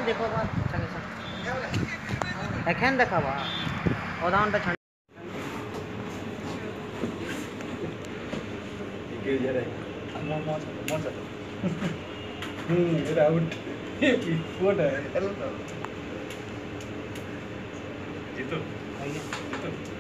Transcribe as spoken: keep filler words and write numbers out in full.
देखो बा संगे संग एखन देखाबा आधा घंटा छाड़ के जरे मो मो मो हम्म ये आउट ये फोटो है हेलो जीतू जीतू